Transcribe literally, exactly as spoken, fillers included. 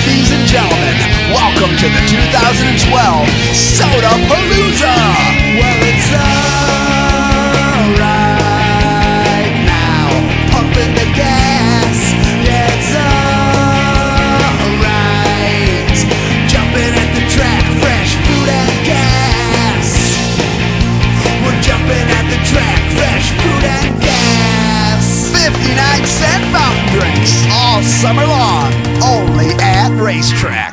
Ladies and gentlemen, welcome to the two thousand twelve Soda Palooza! Well, it's alright now, pumping the gas. Yeah, it's alright, jumping at the track, fresh food and gas. We're jumping at the track, fresh food and gas. fifty-nine cent fountain drinks all summer long, only at Racetrac.